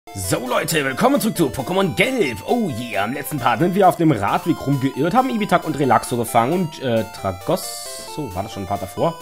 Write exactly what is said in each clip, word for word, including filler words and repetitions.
So Leute, willkommen zurück zu Pokémon Gelb. Oh yeah, im letzten Part sind wir auf dem Radweg rumgeirrt, haben Ibitak und Relaxo gefangen und äh, Tragosso, war das schon ein Part davor?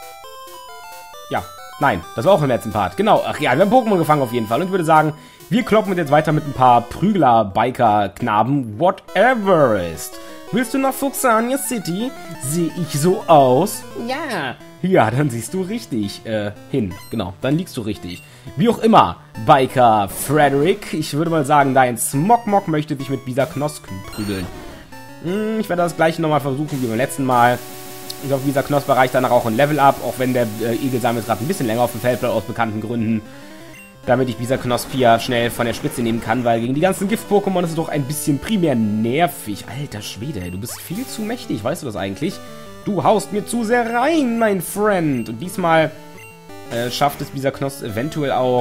Ja, nein, das war auch im letzten Part, genau. Ach ja, wir haben Pokémon gefangen auf jeden Fall und ich würde sagen, wir kloppen jetzt weiter mit ein paar Prügler, Biker, Knaben, whatever ist. Willst du nach Fuxania City? Sehe ich so aus? Ja. Ja, dann siehst du richtig äh, hin. Genau, dann liegst du richtig. Wie auch immer, Biker Frederick, ich würde mal sagen, dein Smogmog möchte dich mit Bisaknoss prügeln. Hm, ich werde das gleiche nochmal versuchen wie beim letzten Mal. Ich hoffe, Bisaknoss erreicht danach auch ein Level-Up, auch wenn der äh, Igelsam jetzt gerade ein bisschen länger auf dem Feld bleibt, aus bekannten Gründen. Damit ich Bisaknoss Pia schnell von der Spitze nehmen kann, weil gegen die ganzen Gift-Pokémon ist es doch ein bisschen primär nervig. Alter Schwede, du bist viel zu mächtig, weißt du das eigentlich? Du haust mir zu sehr rein, mein Friend. Und diesmal äh, schafft es Bisaknoss eventuell auch,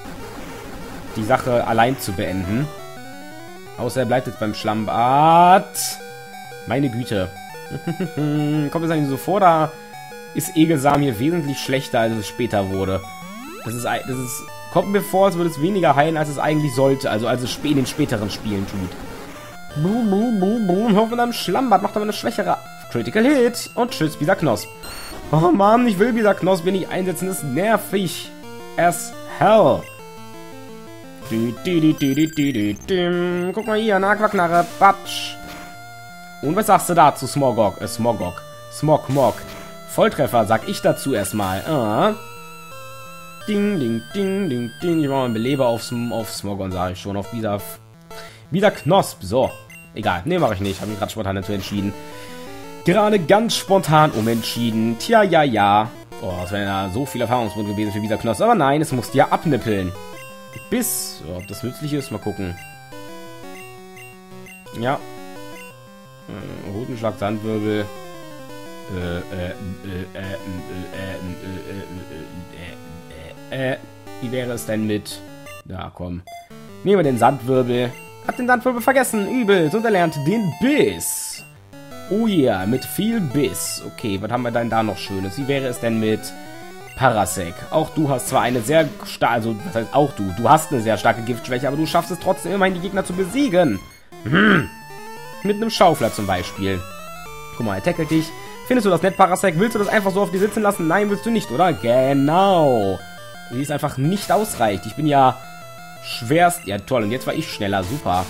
die Sache allein zu beenden. Außer er bleibt jetzt beim Schlammbad. Meine Güte. Kommt es eigentlich so vor, da ist Egelsam hier wesentlich schlechter, als es später wurde. Das ist, das ist, kommt mir vor, als würde es weniger heilen, als es eigentlich sollte. Also als es in den späteren Spielen tut. Boom, boom, boom, boom. Hoffe, mit einem Schlammbad macht aber eine schwächere Critical Hit und tschüss, Bisaknoss. Oh Mann, ich will Bisaknoss wenig einsetzen, das ist nervig as hell. Du, du, du, du, du, du, du. Guck mal hier, eine Aquaknarre, Batsch. Und was sagst du dazu, Smogok? Äh, Smogok. Smogmog. Volltreffer, sag ich dazu erstmal. Ah. Ding, ding, ding, ding, ding. Ich mache mal einen Beleber auf, auf Smogon, sage ich schon. Auf Bisaf. Bisaknosp. So. Egal. Ne, mache ich nicht. Habe mich gerade spontan dazu entschieden. Gerade ganz spontan umentschieden. Tja, ja, ja. Oh, das wären ja so viele Erfahrungspunkte gewesen für Bisaknoss. Aber nein, es musste ja abnippeln. Bis. Oh, ob das nützlich ist, mal gucken. Ja. Äh, Rotenschlag, Sandwirbel. Äh, äh, äh, äh, äh, äh, äh, äh, wie wäre es denn mit... Ja, komm. Nehmen wir den Sandwirbel. Hab den Sandwirbel vergessen. Übel. Und er lernt den Biss. Oh ja, yeah, mit viel Biss. Okay, was haben wir denn da noch Schönes? Wie wäre es denn mit Parasek? Auch du hast zwar eine sehr starke... Also, was heißt auch du? Du hast eine sehr starke Giftschwäche, aber du schaffst es trotzdem immerhin, die Gegner zu besiegen. Hm. Mit einem Schaufler zum Beispiel. Guck mal, er tackelt dich. Findest du das nett, Parasek? Willst du das einfach so auf dir sitzen lassen? Nein, willst du nicht, oder? Genau. Die ist einfach nicht ausreichend. Ich bin ja schwerst... Ja, toll. Und jetzt war ich schneller. Super.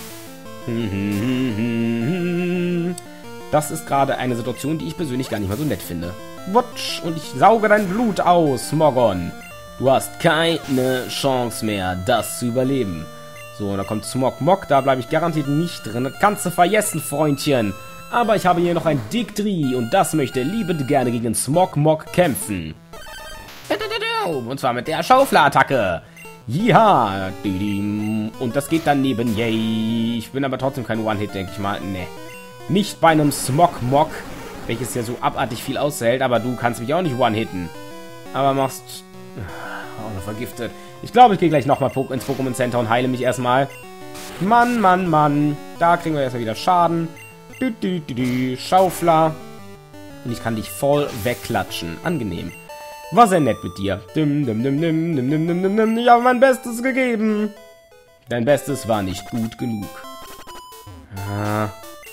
Das ist gerade eine Situation, die ich persönlich gar nicht mal so nett finde. Wutsch. Und ich sauge dein Blut aus, Smogon. Du hast keine Chance mehr, das zu überleben. So, da kommt Smogmog. Da bleibe ich garantiert nicht drin. Das kannst du vergessen, Freundchen. Aber ich habe hier noch ein Dick-Dri und das möchte liebend gerne gegen Smogmog kämpfen. Und zwar mit der Schaufler-Attacke. Ja. Und das geht daneben. Yay. Ich bin aber trotzdem kein One-Hit, denke ich mal. Ne. Nicht bei einem Smogmog, welches ja so abartig viel aushält. Aber du kannst mich auch nicht One-Hitten. Aber machst... Oh, noch vergiftet. Ich glaube, ich gehe gleich nochmal ins Pokémon Center und heile mich erstmal. Mann, Mann, Mann. Da kriegen wir erstmal wieder Schaden. Du, du, du, du. Schaufler. Und ich kann dich voll wegklatschen. Angenehm. War sehr nett mit dir. Dim, dim, dim, dim, dim, dim, dim, dim, dim. Ich habe mein Bestes gegeben. Dein Bestes war nicht gut genug. Ah.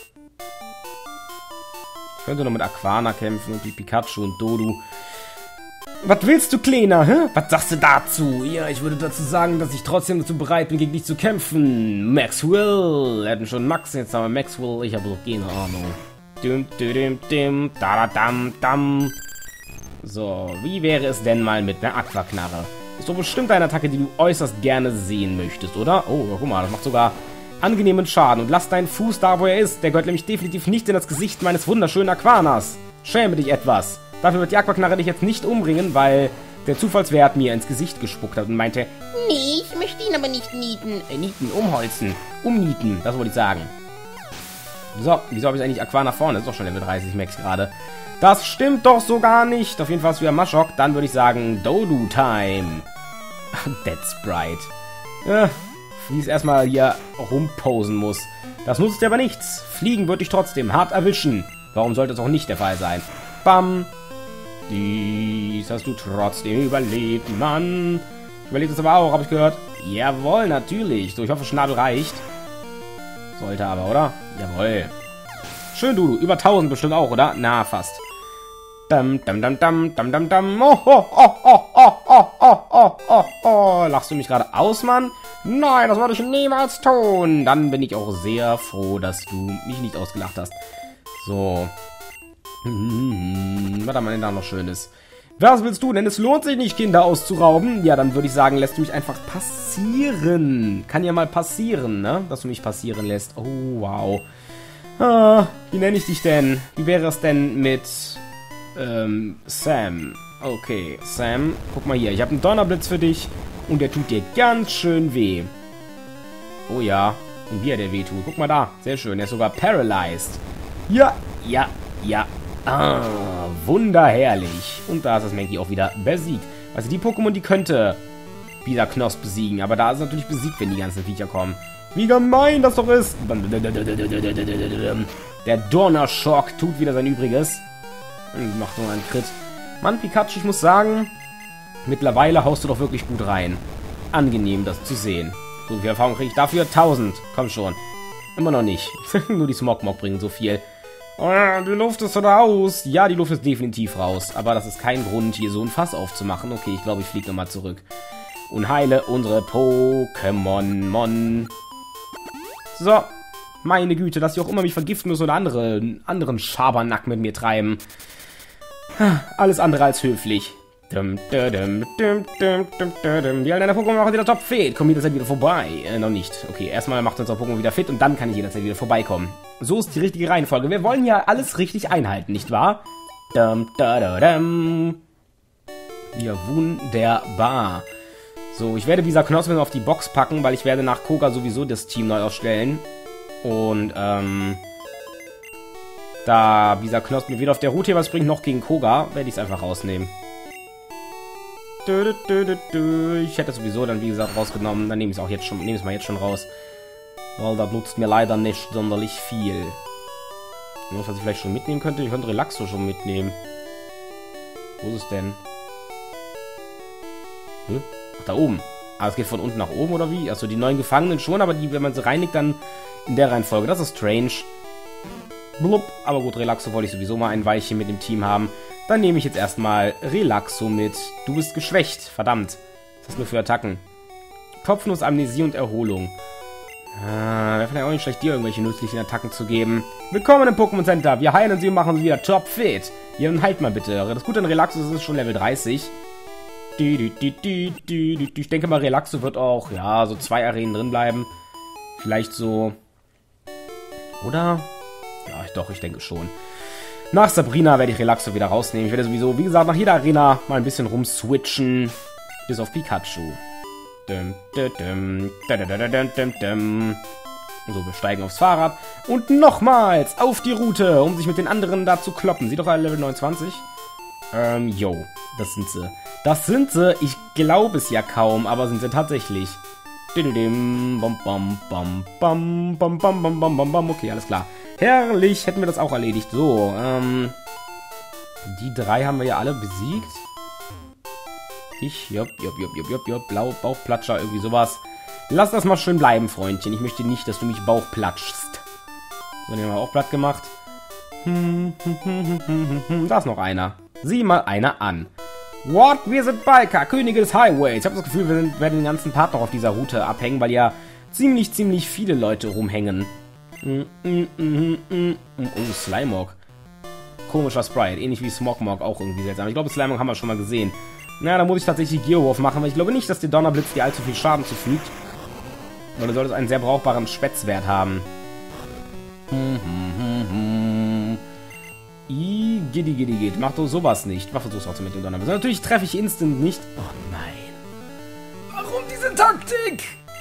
Ich könnte noch mit Aquana kämpfen und die Pikachu und Dodu. Was willst du, Kleiner? Hä? Was sagst du dazu? Ja, ich würde dazu sagen, dass ich trotzdem dazu bereit bin, gegen dich zu kämpfen. Maxwell. Wir hatten schon Max, jetzt haben wir Maxwell. Ich habe doch keine Ahnung. Dum, dum, dum, da, dam, dam. So, wie wäre es denn mal mit einer Aquaknarre? Ist doch bestimmt eine Attacke, die du äußerst gerne sehen möchtest, oder? Oh, guck mal, das macht sogar angenehmen Schaden. Und lass deinen Fuß da, wo er ist. Der gehört nämlich definitiv nicht in das Gesicht meines wunderschönen Aquanas. Schäme dich etwas. Dafür wird die Aquaknarre dich jetzt nicht umbringen, weil der Zufallswert mir ins Gesicht gespuckt hat und meinte, nee, ich möchte ihn aber nicht nieten. Äh, nieten, umholzen. Umnieten, das wollte ich sagen. So, wieso habe ich eigentlich Aquana vorne? Das ist doch schon Level dreißig Max gerade. Das stimmt doch so gar nicht. Auf jeden Fall ist wieder Maschok. Dann würde ich sagen, Dodu-Time. Dead Sprite. Ja, wie es erstmal hier rumposen muss. Das nutzt dir aber nichts. Fliegen würde ich trotzdem hart erwischen. Warum sollte es auch nicht der Fall sein? Bam. Dies hast du trotzdem überlebt, Mann. Ich überlebe es aber auch, habe ich gehört. Jawohl, natürlich. So, ich hoffe, Schnabel reicht. Sollte aber, oder? Jawohl. Schön, Dudu. Über tausend bestimmt auch, oder? Na, fast. Dam, dam, dam, dam, dam, dam, dam. Oh, oh, oh, oh, oh, oh, oh, oh, oh, oh. Lachst du mich gerade aus, Mann? Nein, das wollte ich niemals tun. Dann bin ich auch sehr froh, dass du mich nicht ausgelacht hast. So. Hm, was haben wir denn da noch Schönes? Was willst du denn? Es lohnt sich nicht, Kinder auszurauben. Ja, dann würde ich sagen, lässt du mich einfach passieren. Kann ja mal passieren, ne? Dass du mich passieren lässt. Oh, wow. Ah, wie nenne ich dich denn? Wie wäre es denn mit ähm, Sam? Okay, Sam, guck mal hier. Ich habe einen Donnerblitz für dich und der tut dir ganz schön weh. Oh ja, und wie er der weh tut. Guck mal da, sehr schön. Er ist sogar paralyzed. Ja, ja, ja. Ah, wunderherrlich. Und da ist das Mankey auch wieder besiegt. Also die Pokémon, die könnte wieder Knosp besiegen. Aber da ist es natürlich besiegt, wenn die ganzen Viecher kommen. Wie gemein das doch ist. Der Donnerschock tut wieder sein Übriges. Und macht nur einen Crit. Mann, Pikachu, ich muss sagen, mittlerweile haust du doch wirklich gut rein. Angenehm, das zu sehen. So viel Erfahrung kriege ich dafür. tausend. Komm schon. Immer noch nicht. Nur die Smogmog bringen so viel. Oh, die Luft ist so raus. Ja, die Luft ist definitiv raus. Aber das ist kein Grund, hier so ein Fass aufzumachen. Okay, ich glaube, ich fliege nochmal zurück. Und heile unsere Pokémon. Mon. So. Meine Güte, dass sie auch immer mich vergiften müssen oder andere, anderen Schabernack mit mir treiben. Alles andere als höflich. Dum, dum, dum, dum, dum, dum, dum. Die alten Pokémon machen wieder top fit. Kommen jederzeit wieder vorbei. Äh, noch nicht. Okay, erstmal macht unser Pokémon wieder fit und dann kann ich jederzeit wieder vorbeikommen. So ist die richtige Reihenfolge. Wir wollen ja alles richtig einhalten, nicht wahr? Dum, da, da, dum. Ja, wunderbar. So, ich werde dieser Knospe auf die Box packen, weil ich werde nach Koga sowieso das Team neu ausstellen. Und, ähm... da dieser Knospe mir weder auf der Route was bringt, noch gegen Koga, werde ich es einfach rausnehmen. Ich hätte sowieso dann, wie gesagt, rausgenommen. Dann nehme ich es auch jetzt schon, nehme ich es mal jetzt schon raus. Weil das nutzt mir leider nicht sonderlich viel. Was ich vielleicht schon mitnehmen könnte, ich könnte Relaxo schon mitnehmen. Wo ist es denn? Hm? Ach, da oben. Ah, es geht von unten nach oben, oder wie? Also die neuen Gefangenen schon, aber die, wenn man sie reinigt, dann in der Reihenfolge. Das ist strange. Blub. Aber gut, Relaxo wollte ich sowieso mal ein Weilchen mit dem Team haben. Dann nehme ich jetzt erstmal Relaxo mit. Du bist geschwächt. Verdammt. Was hast du für Attacken? Kopfnuss, Amnesie und Erholung. Ah, wäre vielleicht auch nicht schlecht, dir irgendwelche nützlichen Attacken zu geben. Willkommen im Pokémon Center. Wir heilen sie und machen sie wieder top fit. Ja, dann halt mal bitte. Das Gute an Relaxo ist, es ist schon Level dreißig. Ich denke mal, Relaxo wird auch, ja, so zwei Arenen drin bleiben. Vielleicht so... Oder? Ja, doch, ich denke schon. Nach Sabrina werde ich Relaxo wieder rausnehmen. Ich werde sowieso, wie gesagt, nach jeder Arena mal ein bisschen rumswitchen. Bis auf Pikachu. Dum, dum, dum, dum, dum, dum. So, wir steigen aufs Fahrrad. Und nochmals auf die Route, um sich mit den anderen da zu kloppen. Sie doch alle Level neunundzwanzig? Ähm, yo. Das sind sie. Das sind sie. Ich glaube es ja kaum, aber sind sie tatsächlich. Okay, alles klar. Herrlich, hätten wir das auch erledigt. So, ähm... die drei haben wir ja alle besiegt. Ich, jop, jop, jop, jop, jop, jop, Blau, Bauchplatscher, irgendwie sowas. Lass das mal schön bleiben, Freundchen. Ich möchte nicht, dass du mich Bauchplatschst. So, den haben wir auch platt gemacht. Da ist noch einer. Sieh mal einer an. What? Wir sind Biker, Könige des Highways. Ich habe das Gefühl, wir sind, werden den ganzen Part noch auf dieser Route abhängen, weil ja ziemlich, ziemlich viele Leute rumhängen. Oh, Slimog. Komischer Sprite, ähnlich wie Smogmog, auch irgendwie seltsam. Ich glaube, Slimog haben wir schon mal gesehen. Na, da muss ich tatsächlich Geowurf machen, weil ich glaube nicht, dass der Donnerblitz dir allzu viel Schaden zufügt. Oder soll es einen sehr brauchbaren Spätzwert haben. I, giddy, giddy, geht. Mach doch sowas nicht. Mach versuch's auch mit dem Donnerblitz. Natürlich treffe ich instant nicht. Oh nein. Warum diese Taktik?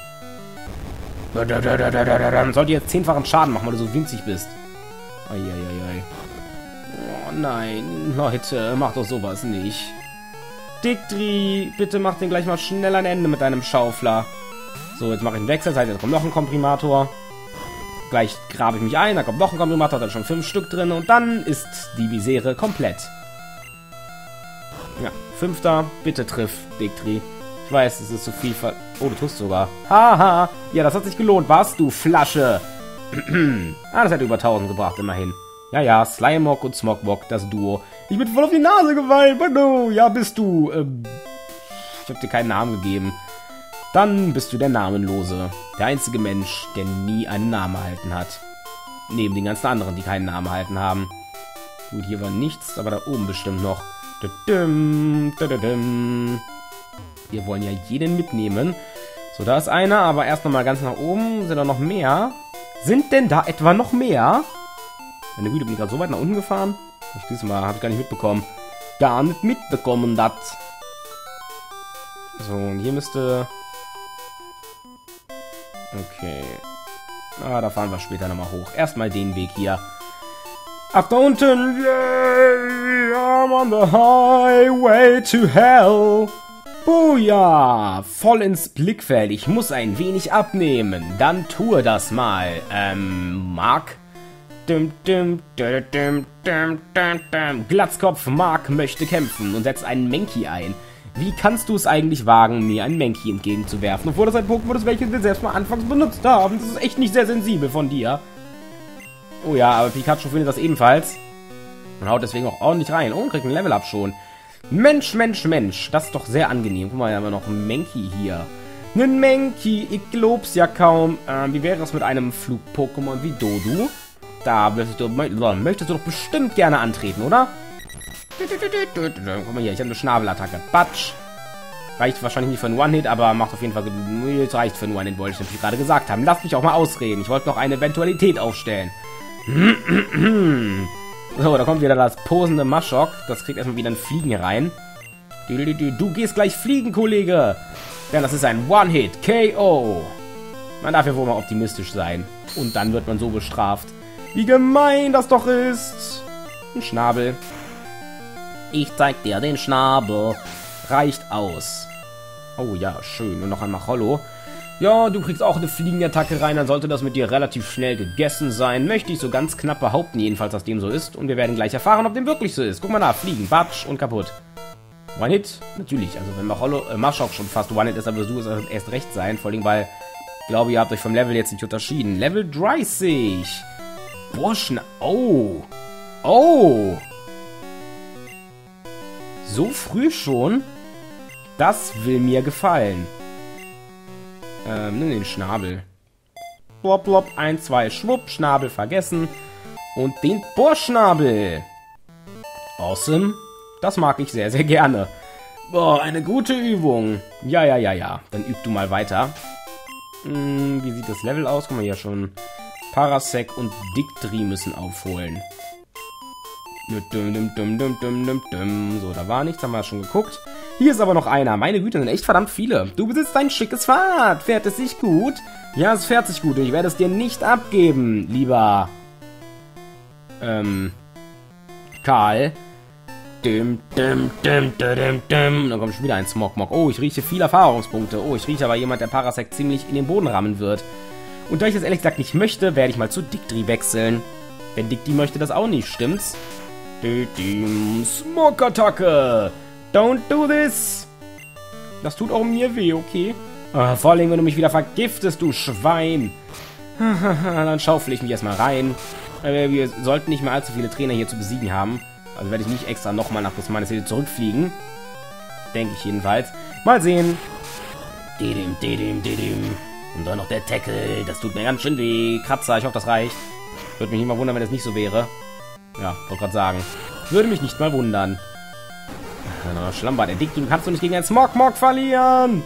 Sollte jetzt zehnfachen Schaden machen, weil du so winzig bist. Eieiei. Oh nein, Leute, mach doch sowas nicht. Dictri, bitte mach den gleich mal schnell ein Ende mit deinem Schaufler. So, jetzt mache ich einen Wechsel. Das heißt, jetzt kommt noch ein Komprimator. Gleich grabe ich mich ein, da kommt noch ein Komprimator, da sind schon fünf Stück drin und dann ist die Misere komplett. Ja, fünfter, bitte triff, Dictri. Ich weiß, es ist zu viel ver... Oh, du tust sogar. Haha. Ja, das hat sich gelohnt. Warst du, Flasche? Ah, das hat über tausend gebracht, immerhin. Ja, ja, Slimog und Smogmog, das Duo. Ich bin voll auf die Nase gefallen, Bano. Ja, bist du. Ähm, ich hab dir keinen Namen gegeben. Dann bist du der Namenlose. Der einzige Mensch, der nie einen Namen erhalten hat. Neben den ganzen anderen, die keinen Namen erhalten haben. Gut, hier war nichts, aber da oben bestimmt noch. Wir wollen ja jeden mitnehmen. So, da ist einer, aber erst nochmal ganz nach oben. Sind da noch mehr? Sind denn da etwa noch mehr? Meine Güte, bin ich gerade so weit nach unten gefahren? Ich dieses Mal, habe ich gar nicht mitbekommen. Gar nicht mitbekommen, das. So, und hier müsste... Okay. Ah, da fahren wir später nochmal hoch. Erstmal den Weg hier. Ach, da unten. Yeah, I'm on the highway to hell. Booyah! Voll ins Blickfeld. Ich muss ein wenig abnehmen. Dann tue das mal. Ähm, Mark? Dum, dum, dum, dum, dum, dum, dum. Glatzkopf Mark möchte kämpfen und setzt einen Mankey ein. Wie kannst du es eigentlich wagen, mir einen Mankey entgegenzuwerfen, obwohl das ein Pokémon ist, welches wir selbst mal anfangs benutzt haben? Das ist echt nicht sehr sensibel von dir. Oh ja, aber Pikachu findet das ebenfalls. Und haut deswegen auch ordentlich rein. Oh, und kriegt ein Level-Up schon. Mensch, Mensch, Mensch. Das ist doch sehr angenehm. Guck mal, wir haben ja noch einen Mankey hier. Einen Mankey, ich glaub's ja kaum. Ähm, wie wäre es mit einem Flug-Pokémon wie Dodu? Da möchtest du, möchtest du doch bestimmt gerne antreten, oder? Guck mal hier, ich habe eine Schnabelattacke. Batsch. Reicht wahrscheinlich nicht für einen One-Hit, aber macht auf jeden Fall... Es reicht für einen One-Hit, wollte ich natürlich gerade gesagt haben. Lasst mich auch mal ausreden. Ich wollte noch eine Eventualität aufstellen. So, da kommt wieder das posende Maschok. Das kriegt erstmal wieder ein Fliegen rein. Du gehst gleich fliegen, Kollege. Denn das ist ein One-Hit. K O. Man darf ja wohl mal optimistisch sein. Und dann wird man so bestraft. Wie gemein das doch ist. Ein Schnabel. Ich zeig dir den Schnabel. Reicht aus. Oh ja, schön. Und noch ein Machollo. Ja, du kriegst auch eine fliegende Attacke rein. Dann sollte das mit dir relativ schnell gegessen sein. Möchte ich so ganz knapp behaupten, jedenfalls, dass dem so ist. Und wir werden gleich erfahren, ob dem wirklich so ist. Guck mal nach. Fliegen. Batsch und kaputt. One-Hit? Natürlich. Also wenn Machollo, äh, Maschok schon fast One-Hit ist, dann wirst du es erst recht sein. Vor allem, weil ich glaube, ihr habt euch vom Level jetzt nicht unterschieden. Level dreißig. Burschen. Oh. Oh. So früh schon? Das will mir gefallen. Ähm, nimm den Schnabel. Blop, blop, ein, zwei, schwupp, Schnabel vergessen. Und den Bohrschnabel. Awesome. Das mag ich sehr, sehr gerne. Boah, eine gute Übung. Ja, ja, ja, ja. Dann üb du mal weiter. Hm, wie sieht das Level aus? Guck mal hier schon. Parasect und Dictri müssen aufholen. So, da war nichts, haben wir schon geguckt. Hier ist aber noch einer. Meine Güte, sind echt verdammt viele. Du besitzt ein schickes Fahrrad. Fährt es sich gut? Ja, es fährt sich gut und ich werde es dir nicht abgeben, lieber ähm Karl. Dim, dim, dim, dim, dim. Dann kommt schon wieder ein Smogmog. Oh, ich rieche viele Erfahrungspunkte. Oh, ich rieche aber jemand, der Parasect ziemlich in den Boden rammen wird. Und da ich das ehrlich gesagt nicht möchte, werde ich mal zu Dictri wechseln. Denn Dictri möchte das auch nicht, stimmt's? Smog-Attacke! Don't do this! Das tut auch mir weh, okay? Oh, vor allem, wenn du mich wieder vergiftest, du Schwein! Dann schaufel ich mich erstmal rein. Wir sollten nicht mehr allzu viele Trainer hier zu besiegen haben. Also werde ich nicht extra nochmal nach Busmanes Hilde zurückfliegen. Denke ich jedenfalls. Mal sehen. Didim, didim, didim. Und dann noch der Tackle. Das tut mir ganz schön weh. Kratzer, ich hoffe, das reicht. Würde mich nicht mal wundern, wenn das nicht so wäre. Ja, wollte gerade sagen. Würde mich nicht mal wundern. Schlammbad, der Dick, du kannst du nicht gegen einen Smogmog verlieren.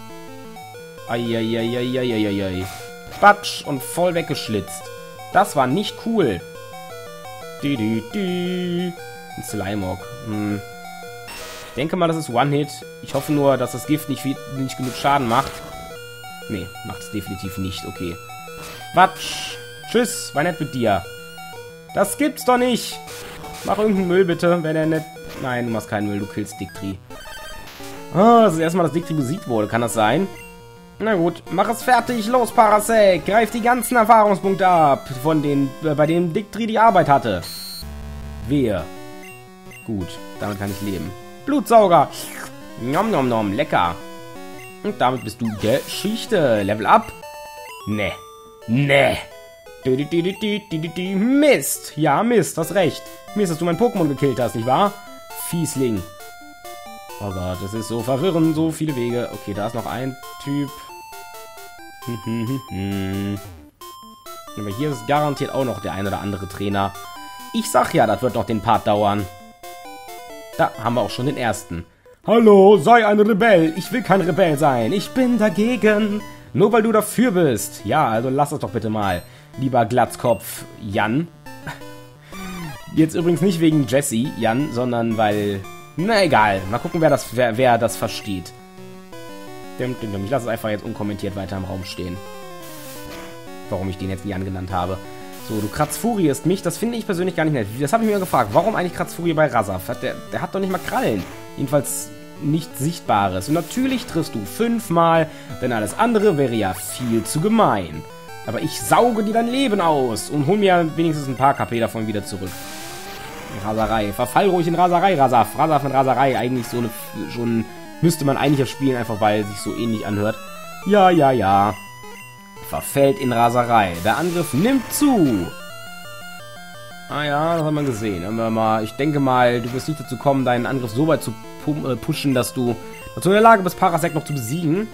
Eieieiei. Batsch und voll weggeschlitzt. Das war nicht cool. Die, die, die. Ein Slimog. Hm. Ich denke mal, das ist One-Hit. Ich hoffe nur, dass das Gift nicht, viel, nicht genug Schaden macht. Nee, macht es definitiv nicht. Okay. Batsch. Tschüss, war nett mit dir. Das gibt's doch nicht. Mach irgendeinen Müll bitte, wenn er nicht... Nein, du machst keinen Müll, du killst Dictri. Ah, das ist erstmal, dass Dictri besiegt wurde. Kann das sein? Na gut, mach es fertig. Los, Parasect. Greif die ganzen Erfahrungspunkte ab, von denen, äh, bei denen Dictri die Arbeit hatte. Wehe. Gut, damit kann ich leben. Blutsauger. Nom, nom, nom. Lecker. Und damit bist du Geschichte. Level up. Ne. Ne. Mist. Ja, Mist, hast recht. Mist, dass du mein Pokémon gekillt hast, nicht wahr? Fiesling. Oh Gott, das ist so verwirrend. So viele Wege. Okay, da ist noch ein Typ. Aber hier ist garantiert auch noch der ein oder andere Trainer. Ich sag ja, das wird noch den Part dauern. Da haben wir auch schon den ersten. Hallo, sei ein Rebell. Ich will kein Rebell sein. Ich bin dagegen. Nur weil du dafür bist. Ja, also lass es doch bitte mal. Lieber Glatzkopf Jan. Jetzt übrigens nicht wegen Jesse, Jan, sondern weil... Na egal. Mal gucken, wer das, wer, wer das versteht. Ich lasse es einfach jetzt unkommentiert weiter im Raum stehen. Warum ich den jetzt Jan genannt habe. So, du kratzfurierst mich. Das finde ich persönlich gar nicht nett. Das habe ich mir gefragt. Warum eigentlich Kratzfurie bei Razaf? Der, der hat doch nicht mal Krallen. Jedenfalls nichts Sichtbares. Und natürlich triffst du fünfmal, denn alles andere wäre ja viel zu gemein. Aber ich sauge dir dein Leben aus und hol mir wenigstens ein paar K P davon wieder zurück. Raserei. Verfall ruhig in Raserei, Razaf. Razaf in Raserei. Eigentlich so eine... schon müsste man eigentlich auf Spielen, einfach weil es sich so ähnlich anhört. Ja, ja, ja. Verfällt in Raserei. Der Angriff nimmt zu. Ah ja, das hat man gesehen. Mal, ich denke mal, du wirst nicht dazu kommen, deinen Angriff so weit zu pushen, dass du dazu in der Lage bist, Parasect noch zu besiegen.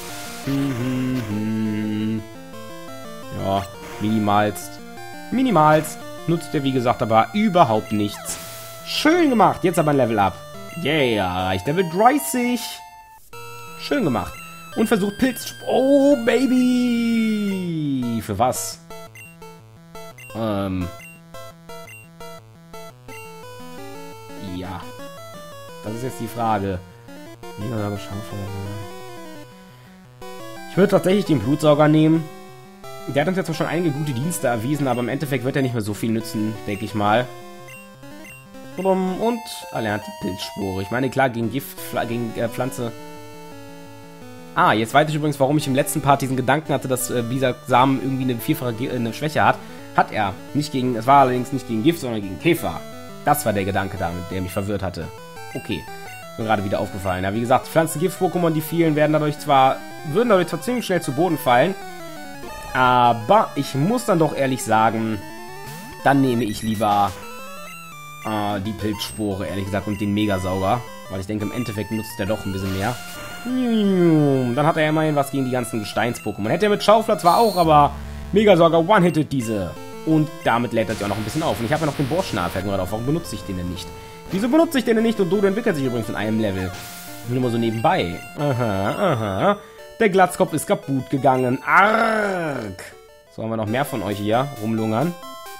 Ja, minimalst. Minimalst. Nutzt er, wie gesagt, aber überhaupt nichts. Schön gemacht. Jetzt aber ein Level up. Yeah, erreicht Level dreißig. Schön gemacht. Und versucht Pilz... Oh, Baby! Für was? Ähm... Ja. Das ist jetzt die Frage. Ich würde tatsächlich den Blutsauger nehmen. Der hat uns jetzt zwar schon einige gute Dienste erwiesen, aber im Endeffekt wird er nicht mehr so viel nützen, denke ich mal. Und erlernt die Pilzspore. Ich meine, klar, gegen Gift, gegen äh, Pflanze... Ah, jetzt weiß ich übrigens, warum ich im letzten Part diesen Gedanken hatte, dass äh, dieser Samen irgendwie eine vierfache Ge eine Schwäche hat. Hat er. Nicht gegen, es war allerdings nicht gegen Gift, sondern gegen Käfer. Das war der Gedanke damit, der mich verwirrt hatte. Okay. Ist mir gerade wieder aufgefallen. Ja, wie gesagt, Pflanzengift-Pokémon, die vielen, werden dadurch zwar, würden dadurch zwar ziemlich schnell zu Boden fallen. Aber ich muss dann doch ehrlich sagen, dann nehme ich lieber äh, die Pilzspore, ehrlich gesagt, und den Megasauger. Weil ich denke, im Endeffekt nutzt der doch ein bisschen mehr. Dann hat er immerhin was gegen die ganzen Gesteins-Pokémon. Hätte er mit Schaufler zwar auch, aber Megasauger one-hittet diese. Und damit lädt er sich auch noch ein bisschen auf. Und ich habe ja noch den Borschnarr, fällt mir gerade auf. Warum benutze ich den denn nicht? Wieso benutze ich den denn nicht? Und Dodo entwickelt sich übrigens in einem Level. Nur mal so nebenbei. Aha, aha. Der Glatzkopf ist kaputt gegangen. Arg. So, haben wir noch mehr von euch hier rumlungern.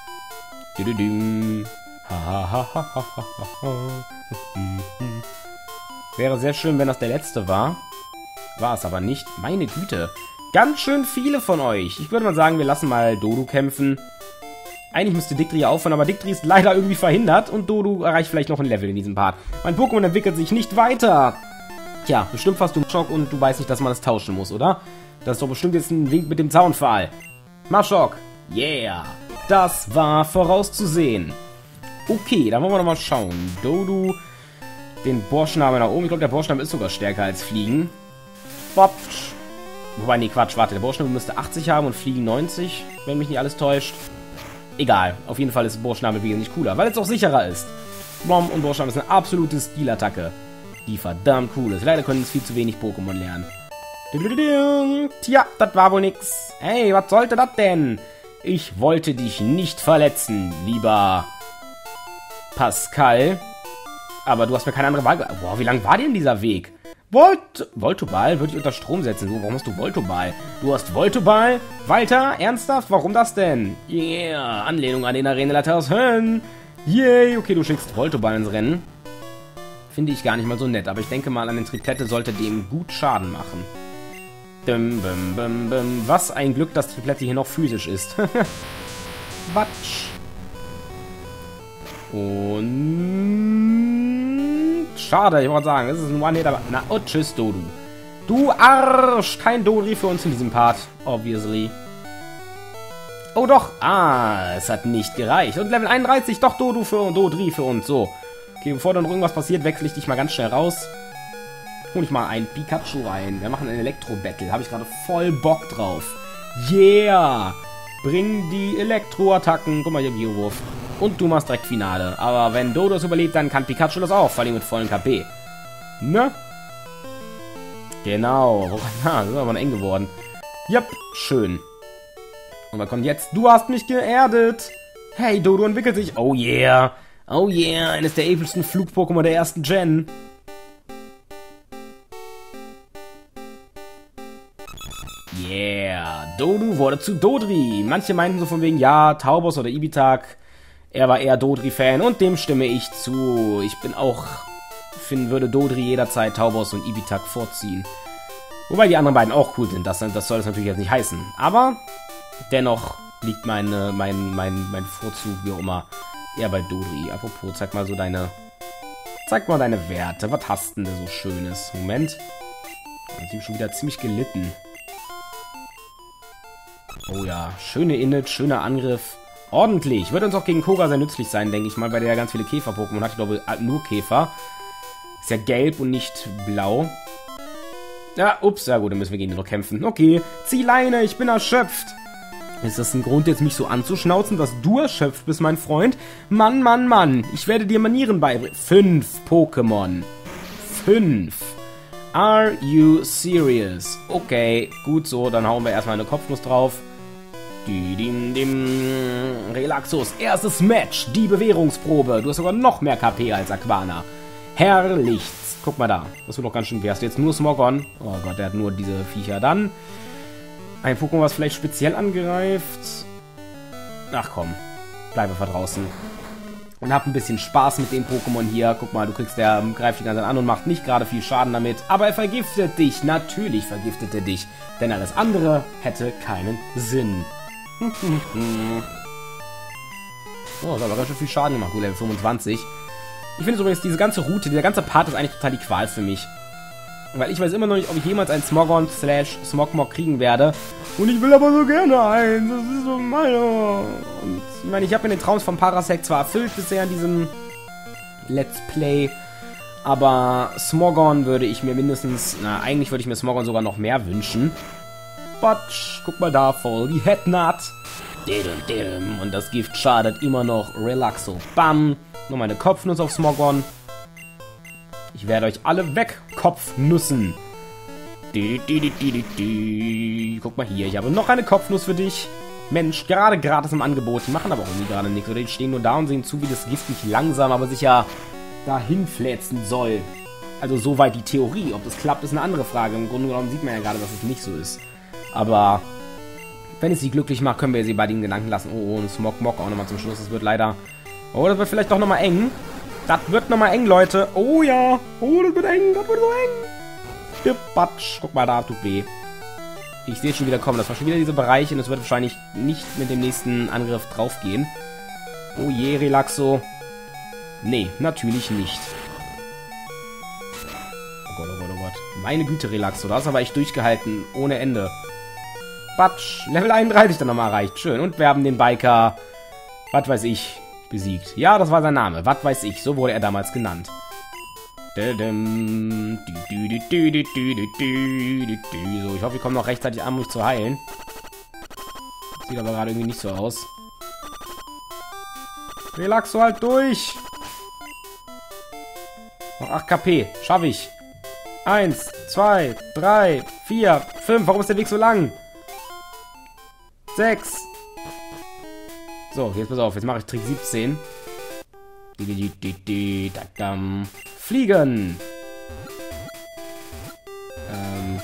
Wäre sehr schön, wenn das der letzte war. War es aber nicht. Meine Güte. Ganz schön viele von euch. Ich würde mal sagen, wir lassen mal Dodo kämpfen. Eigentlich müsste Dictri aufhören, aber Dictri ist leider irgendwie verhindert. Und Dodo erreicht vielleicht noch ein Level in diesem Part. Mein Pokémon entwickelt sich nicht weiter. Tja, bestimmt hast du einen Schock und du weißt nicht, dass man das tauschen muss, oder? Das ist doch bestimmt jetzt ein Wink mit dem Zaunpfahl. Marschock. Yeah. Das war vorauszusehen. Okay, dann wollen wir noch mal schauen. Dodo... Den Borschname nach oben. Ich glaube, der Borschname ist sogar stärker als Fliegen. Bopsch. Wobei, nee, Quatsch, warte. Der Borschname müsste achtzig haben und Fliegen neunzig, wenn mich nicht alles täuscht. Egal. Auf jeden Fall ist Borschname wesentlich cooler, weil es auch sicherer ist. Blom und Borschname ist eine absolute Stilattacke, die verdammt cool ist. Leider können es viel zu wenig Pokémon lernen. Tja, das war wohl nix. Hey, was sollte das denn? Ich wollte dich nicht verletzen, lieber Pascal. Aber du hast mir keine andere Wahl... Boah, wie lang war denn dieser Weg? Volt... Voltoball? Würde ich unter Strom setzen. Du, warum hast du Voltoball? Du hast Voltoball? Walter? Ernsthaft? Warum das denn? Yeah, Anlehnung an den Arenaleiter aus Höhen. Yay, okay, du schickst Voltoball ins Rennen. Finde ich gar nicht mal so nett. Aber ich denke mal, an den Triplette sollte dem gut Schaden machen. Bim, bim, bim, bim. Was ein Glück, dass Triplette hier noch physisch ist. Quatsch. Und... Schade, ich wollte sagen, das ist ein One-Hit, aber... Na, oh, tschüss, Dodo. Du Arsch! Kein Dodri für uns in diesem Part, obviously. Oh, doch. Ah, es hat nicht gereicht. Und Level einunddreißig, doch Dodo für Dodri für uns. So. Okay, bevor dann irgendwas passiert, wechsle ich dich mal ganz schnell raus. hol ich mal ein Pikachu rein. Wir machen ein Elektro-Battle. Habe ich gerade voll Bock drauf. Yeah! Bring die Elektro-Attacken. Guck mal hier, Biowurf. Und du machst direkt Finale. Aber wenn Dodo es überlebt, dann kann Pikachu das auch. Vor allem mit vollen K P. Ne? Genau. Na, das ist aber eng geworden. Yep, schön. Und was kommt jetzt? Du hast mich geerdet. Hey, Dodo entwickelt sich. Oh yeah. Oh yeah. Eines der epischsten Flug-Pokémon der ersten Gen. Yeah. Dodo wurde zu Dodri. Manche meinten so von wegen, ja, Taubos oder Ibitak. Er war eher Dodri-Fan und dem stimme ich zu. Ich bin auch, finde, würde Dodri jederzeit Taubos und Ibitak vorziehen. Wobei die anderen beiden auch cool sind. Das, das soll es natürlich jetzt nicht heißen. Aber dennoch liegt meine, mein, mein, mein Vorzug, wie auch immer, eher bei Dodri. Apropos, zeig mal so deine... Zeig mal deine Werte. Was hast denn da so Schönes? Moment. Ich bin schon wieder ziemlich gelitten. Oh ja, schöne Init, schöner Angriff. Ordentlich. Wird uns auch gegen Koga sehr nützlich sein, denke ich mal, weil der ja ganz viele Käfer-Pokémon hat. Ich glaube, nur Käfer. Ist ja gelb und nicht blau. Ja, ups, ja gut, dann müssen wir gegen den noch kämpfen. Okay, zieh Leine, ich bin erschöpft. Ist das ein Grund, jetzt mich so anzuschnauzen, dass du erschöpft bist, mein Freund? Mann, Mann, Mann, ich werde dir Manieren beibringen. Fünf Pokémon. Fünf. Are you serious? Okay, gut so, dann hauen wir erstmal eine Kopfnuss drauf. Dim, dim. Relaxos erstes Match, die Bewährungsprobe. Du hast sogar noch mehr K P als Aquana. Herrlich. Guck mal da. Das wird doch ganz schön. Wer hast du jetzt nur Smogon? Oh Gott, der hat nur diese Viecher. Dann ein Pokémon, was vielleicht speziell angreift. Ach komm, bleibe einfach draußen. Und hab ein bisschen Spaß mit dem Pokémon hier. Guck mal, du kriegst, der greift die ganze Zeit an und macht nicht gerade viel Schaden damit. Aber er vergiftet dich. Natürlich vergiftet er dich. Denn alles andere hätte keinen Sinn. Oh, das hat aber ganz schön viel Schaden gemacht. Gut, Level fünfundzwanzig. Ich finde übrigens, diese ganze Route, dieser ganze Part ist eigentlich total die Qual für mich. Weil ich weiß immer noch nicht, ob ich jemals einen Smogon slash Smogmog kriegen werde. Und ich will aber so gerne einen. Das ist so meine. Und ich meine, ich habe mir den Traum von Parasect zwar erfüllt bisher in diesem Let's Play. Aber Smogon würde ich mir mindestens, na, eigentlich würde ich mir Smogon sogar noch mehr wünschen. Batsch, guck mal da, voll die Headnut. Und das Gift schadet immer noch. Relaxo. Bam. Nur meine Kopfnuss auf Smogon. Ich werde euch alle wegkopfnussen. Guck mal hier, ich habe noch eine Kopfnuss für dich. Mensch, gerade gratis im Angebot. Die machen aber auch irgendwie gerade nichts. Oder die stehen nur da und sehen zu, wie das Gift nicht langsam, aber sicher dahin fläzen soll. Also soweit die Theorie. Ob das klappt, ist eine andere Frage. Im Grunde genommen sieht man ja gerade, dass es nicht so ist. Aber wenn es sie glücklich macht, können wir sie bei den Gedanken lassen. Oh, und Smogmog auch nochmal zum Schluss. Das wird leider... Oh, das wird vielleicht doch nochmal eng. Das wird nochmal eng, Leute. Oh ja. Oh, das wird eng. Das wird so eng. Stirb, Batsch. Guck mal, da tut weh. Ich sehe schon wieder kommen. Das war schon wieder diese Bereiche. Und es wird wahrscheinlich nicht mit dem nächsten Angriff draufgehen. Oh je, Relaxo. Nee, natürlich nicht. Oh Gott, oh Gott, oh Gott. Meine Güte, Relaxo. Da hast du aber echt durchgehalten. Ohne Ende. Batsch. Level einunddreißig dann nochmal erreicht. Schön. Und wir haben den Biker, was weiß ich, besiegt. Ja, das war sein Name. Was weiß ich. So wurde er damals genannt. So, ich hoffe, wir kommen noch rechtzeitig an, um mich zu heilen. Sieht aber gerade irgendwie nicht so aus. Relaxo halt durch. Noch acht K P. Schaffe ich. Eins, zwei, drei, vier, fünf. Warum ist der Weg so lang? Sechs. So, jetzt pass auf. Jetzt mache ich Trick siebzehn. Fliegen. Ähm.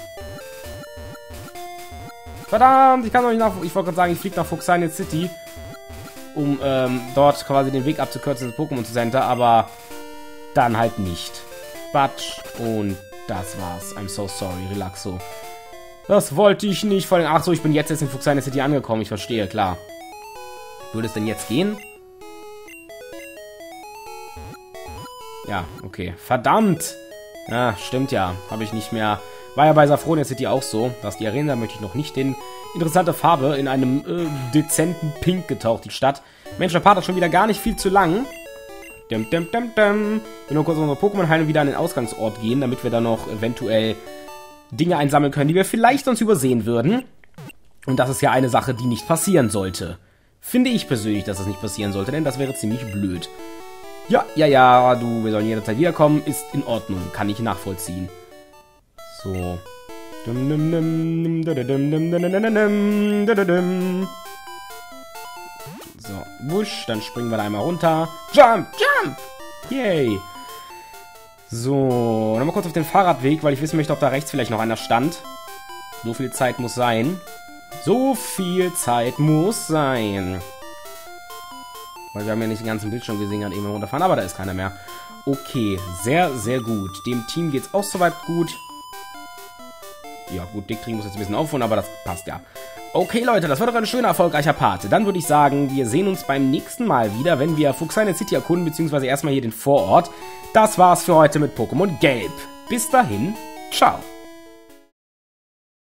Verdammt, ich kann doch nicht nach... Ich wollte gerade sagen, ich fliege nach Fuxania City, um ähm, dort quasi den Weg abzukürzen ins Pokémon Center, aber dann halt nicht. Batsch. Und das war's. I'm so sorry, Relaxo. Das wollte ich nicht. Vor allem, ach so, ich bin jetzt erst in Fuxania City angekommen. Ich verstehe, klar. Würde es denn jetzt gehen? Ja, okay. Verdammt! Ja, stimmt ja. Habe ich nicht mehr... War ja bei Safronia City auch so. Dass die Arena möchte ich noch nicht hin. Interessante Farbe. In einem äh, dezenten Pink getaucht, die Stadt. Mensch, der Part hat schon wieder gar nicht viel zu lang. Dum, dum, dum, dum. Wir nur kurz unsere Pokémon heilen und wieder an den Ausgangsort gehen, damit wir dann noch eventuell Dinge einsammeln können, die wir vielleicht sonst übersehen würden. Und das ist ja eine Sache, die nicht passieren sollte. Finde ich persönlich, dass das nicht passieren sollte, denn das wäre ziemlich blöd. Ja, ja, ja, du, wir sollen jederzeit wiederkommen, ist in Ordnung, kann ich nachvollziehen. So. So, wusch, dann springen wir da einmal runter. Jump, jump! Yay! So, dann mal kurz auf den Fahrradweg, weil ich wissen möchte, ob da rechts vielleicht noch einer stand. So viel Zeit muss sein. So viel Zeit muss sein. Weil wir haben ja nicht den ganzen Bildschirm gesehen, gerade eben runterfahren, aber da ist keiner mehr. Okay, sehr, sehr gut. Dem Team geht's auch soweit gut. Ja, gut, Dick kriegen muss jetzt ein bisschen aufholen, aber das passt ja. Okay, Leute, das war doch ein schöner, erfolgreicher Part. Dann würde ich sagen, wir sehen uns beim nächsten Mal wieder, wenn wir Fuchshaine City erkunden, beziehungsweise erstmal hier den Vorort. Das war's für heute mit Pokémon Gelb. Bis dahin, ciao.